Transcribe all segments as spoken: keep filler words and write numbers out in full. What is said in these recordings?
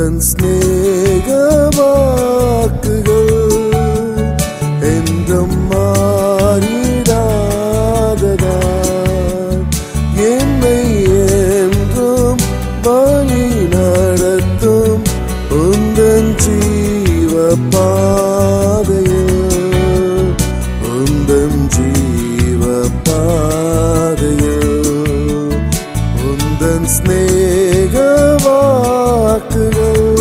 உந்தன் ஸ்நேக வாக்குகள் என்றும் மாறிடாததால் என்னை என்றும் வழி நடத்தும் உந்தன் ஜீவ பாதையில், உந்தன் ஜீவ பாதையில் உந்தன் ஸ்நேக வாக்குகள்.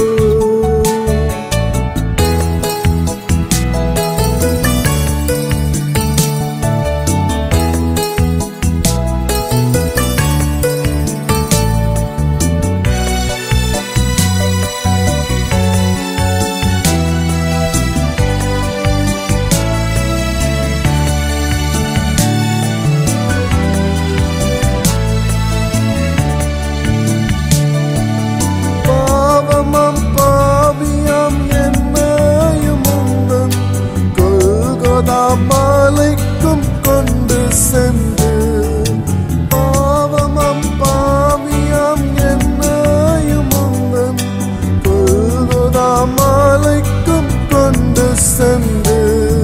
மாலைக்கும் கொண்டு சென்று பாவமம் பாவியாம் என்னையும் உந்தன் கொல்கொதா மாலைக்கும் கொண்டு சென்று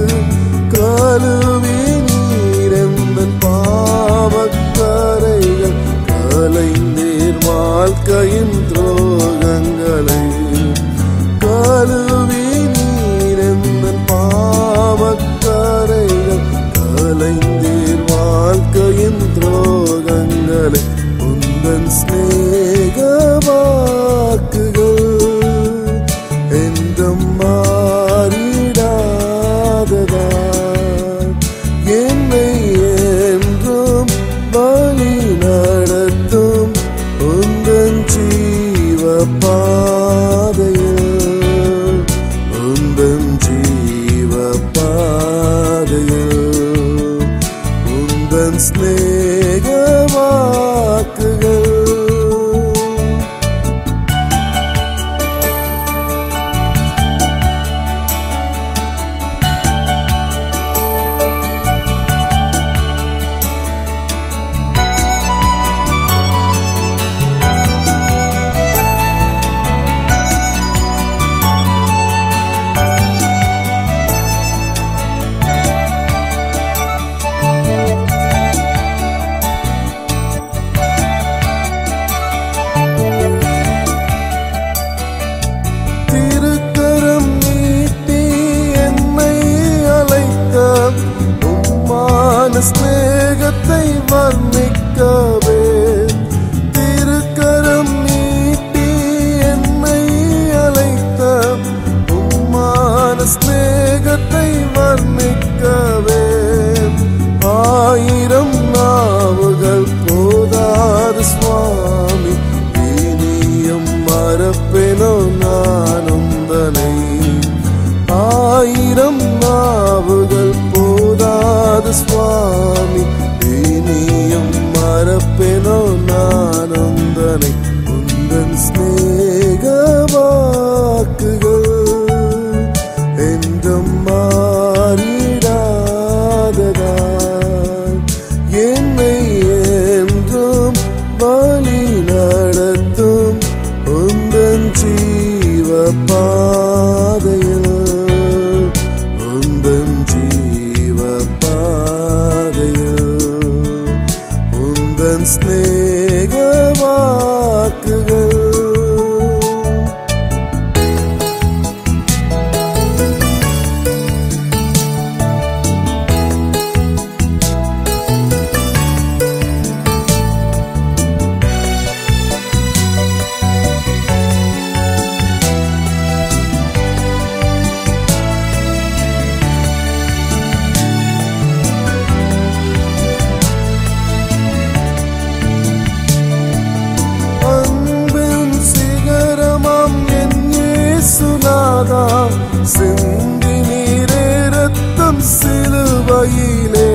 கழுவி நீரெந்தன் பாவக்கரைகள் கலைந்தீர் வாழ்க்கையின் துரோகங்களை கழுவி நீரெந்தன் பாவக்கரைகள் கலைந்தீர் வாழ்க்கையின் துரோகங்களை உந்தன் ஸ்நேக வாக்குகள் என்றும் மாறிடாததால் என்னை என்றும் வழி நடத்தும் உந்தன் ஜீவ பாதையில், உந்தன் ஜீவ பாதையில் உந்தன் ஸ்நேக வாக்குகள். திருக்கரம் நீட்டி என்னை அழைத்த உம்மான ஸ்நேகத்தை வர்ணிக்கவே, திருக்கரம் நீட்டி என்னை அழைத்த உம்மான ஸ்நேகத்தை வர்ணிக்கவே ஆயிரம் நாவுகள் போதாது சுவாமி, இனியும் மறப்பேனோ நான் உந்தனை. ஆயிரம் நாவுகள் போதாது சுவாமி, இனியும் மறப்பேனோ நான் உந்தனை. உந்தன் ஸ்நேக வாக்குகள் என்றும் மாறிடாததால் என்னை என்றும் வழி நடத்தும் உந்தன் ஜீவ பாதையில், உந்தன் ஜீவ பாதையில் உந்தன் ஸ்நேக வாக்குகள். சிந்தி நீரே ரத்தம் சிலுவையிலே,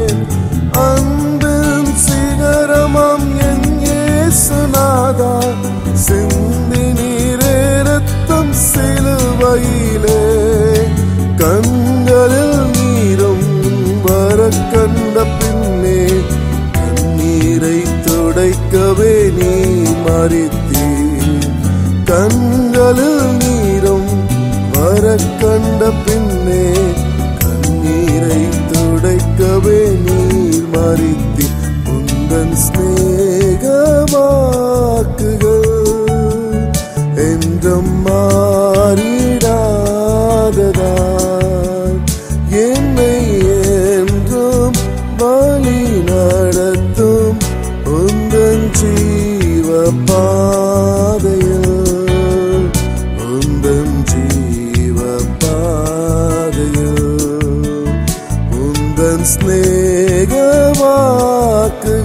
அன்பின் சிகரமாம் என் இயேசுநாதா, சிந்தி நீரே ரத்தம் சிலுவையிலே, கண்களில் நீரும் வர கண்ட பின்னே கண்ணீரை துடைக்கவே நீ மறித்தீர். கண்களில் நீரும் வர கண்ட பின்னே கண்ணீரை துடைக்கவே நீர் மறித்தி உந்தன் ஸ்நேக வாக்குகள் என்றும் மாறிடாததால் என்னை என்றும் வழி நடத்தும் உந்தன் ஜீவ பாதையில் உந்தன் ஜீவ பாதையில் உந்தன் ஸ்நேக வாக்கு